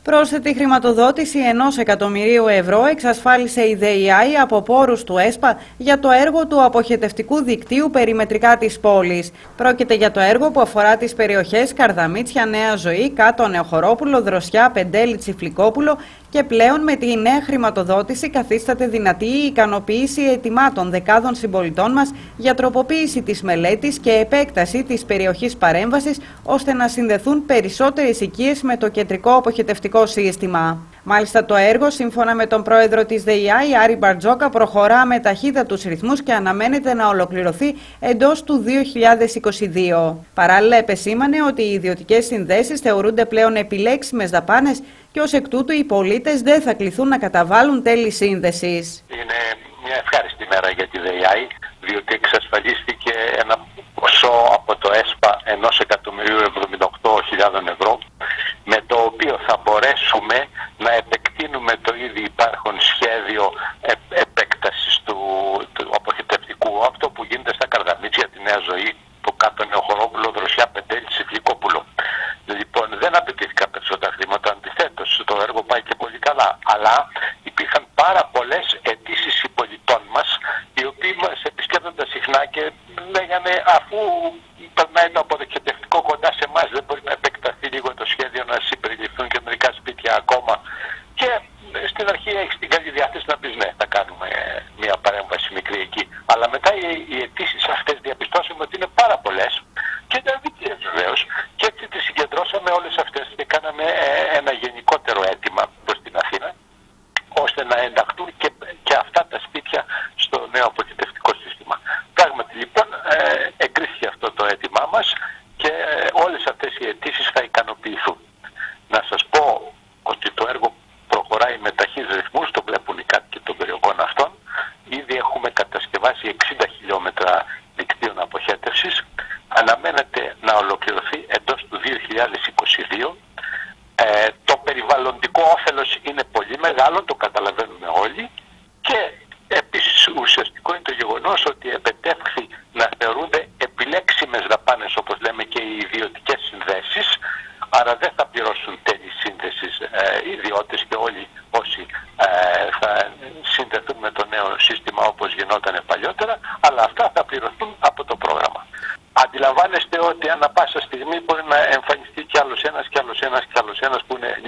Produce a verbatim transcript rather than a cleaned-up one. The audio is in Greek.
Πρόσθετη χρηματοδότηση ενός εκατομμυρίου ευρώ εξασφάλισε η ΔΕΙΑΗ από πόρους του ΕΣΠΑ για το έργο του αποχετευτικού δικτύου περιμετρικά της πόλης. Πρόκειται για το έργο που αφορά τις περιοχές Καρδαμίτσια, Νέα Ζωή, Κάτω Νεοχορόπουλο, Δροσιά, Πεντέλη, Τσιφλικόπουλο και πλέον με τη νέα χρηματοδότηση καθίσταται δυνατή η ικανοποίηση αιτημάτων δεκάδων συμπολιτών μας για τροποποίηση της μελέτης και επέκταση της περιοχής παρέμβασης ώστε να συνδεθούν περισσότερες οικίες με το κεντρικό αποχετευτικό σύστημα. Μάλιστα το έργο, σύμφωνα με τον πρόεδρο της ΔΕΙΑΗ, Άρη Μπαρτζόκα, προχωρά με ταχύτατους ρυθμούς και αναμένεται να ολοκληρωθεί εντός του δύο χιλιάδες είκοσι δύο. Παράλληλα επεσήμανε ότι οι ιδιωτικές συνδέσεις θεωρούνται πλέον επιλέξιμες δαπάνες και ως εκ τούτου οι πολίτες δεν θα κληθούν να καταβάλουν τέλη σύνδεσης. Είναι μια ευχάριστη μέρα για τη ΔΕΙΑΗ, διότι εξασφαλίστηκε ένα ποσό από το ΕΣΠΑ ενός εκατομμυρίου εβδομήντα οκτώ χιλιάδων ευρώ, με το οποίο θα μπορέσουμε να επεκτείνουμε το ήδη υπάρχον σχέδιο επέκτασης του, του αποχετευτικού, αυτό που γίνεται στα Καρδαμίτσια, τη Νέα Ζωή, το Κάτω Νεοχορόπουλο, Δροσιά, Πεντέλη, Τσιφλικόπουλο. Λοιπόν, δεν απαιτήθηκαν περισσότερα χρήματα, αντιθέτως, το έργο πάει και πολύ καλά. Αλλά υπήρχαν πάρα πολλές αιτήσεις συμπολιτών μας, οι οποίοι μας επισκέπτονταν συχνά και λέγανε, αφού περνάει το αποχετευτικό κοντά σε εμάς, δεν μπορεί να επεκταθεί λίγο το σχέδιο, να συμπεριληφθούν και μερικά σπίτια ακόμα. Και στην αρχή έχεις την καλή διάθεση να πεις ναι, θα κάνουμε μια παρέμβαση μικρή εκεί. Αλλά μετά οι, οι αιτήσεις αυτές διαπιστώσαμε ότι είναι πάρα πολλές και ήταν δίκαιες βεβαίως. Και έτσι τις συγκεντρώσαμε όλες αυτές και κάναμε ένα γενικότερο αίτημα προς την Αθήνα, ώστε να ενταχθούν και, και αυτά τα σπίτια στο νέο αποχετευτικό σύστημα. Πράγματι λοιπόν εγκρίθηκε αυτό το αίτημά μας και όλες αυτές οι αιτήσεις θα ικανοποιηθούν. Να σας πω ότι το έργο προχωράει με ταχύς ρυθμούς, το βλέπουν οι κάτοικοι των περιοχών αυτών. Ήδη έχουμε κατασκευάσει εξήντα χιλιόμετρα δικτύων αποχέτευσης. Αναμένεται να ολοκληρωθεί εντός του δύο χιλιάδες είκοσι δύο. Ε, το περιβαλλοντικό όφελος είναι πολύ μεγάλο, το καταλαβαίνουμε όλοι. Και επίσης ουσιαστικό είναι το γεγονός ότι επετεύχθη να θεωρούνται επιλέξιμες δαπάνες, όπως λέμε, και οι ιδιωτικές συνδέσεις. Άρα δεν θα πληρώσουν τέλη σύνδεσης ε, οι ιδιώτες και όλοι όσοι ε, θα συνδεθούν με το νέο σύστημα όπως γινόταν παλιότερα, αλλά αυτά θα πληρωθούν από το πρόγραμμα. Αντιλαμβάνεστε ότι ανά πάσα στιγμή μπορεί να εμφανιστεί κι άλλος ένας, κι άλλος ένας, κι άλλος ένας που είναι